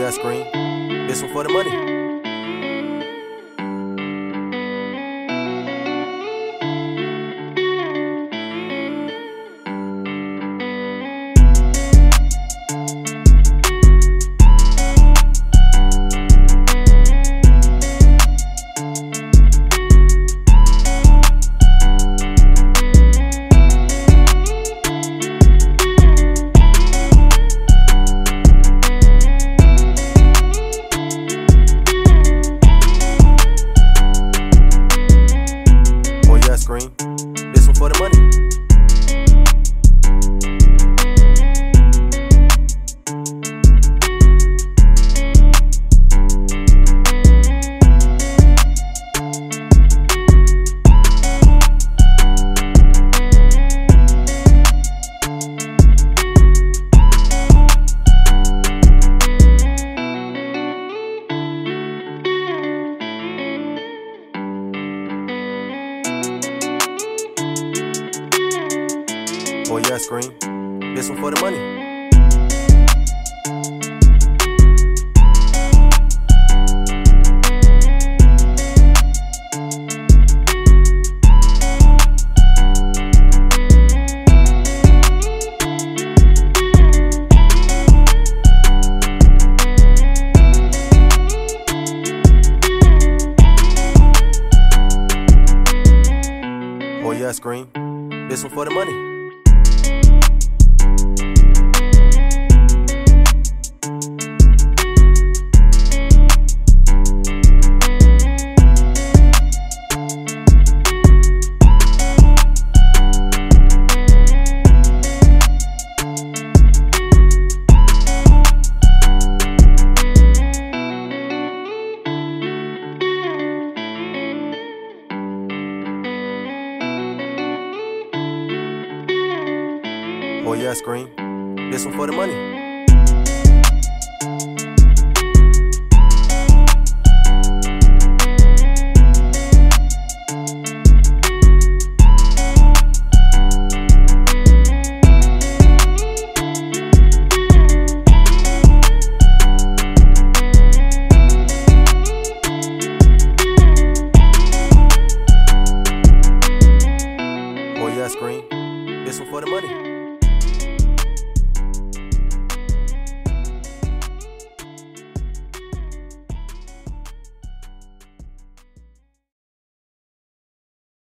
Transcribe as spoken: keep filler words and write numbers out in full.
yeah, scream. This one for the money. Scream. This one for the money. Oh yeah, scream. This one for the money. Oh yeah, scream. This one for the money. Oh yeah, scream. This one for the money.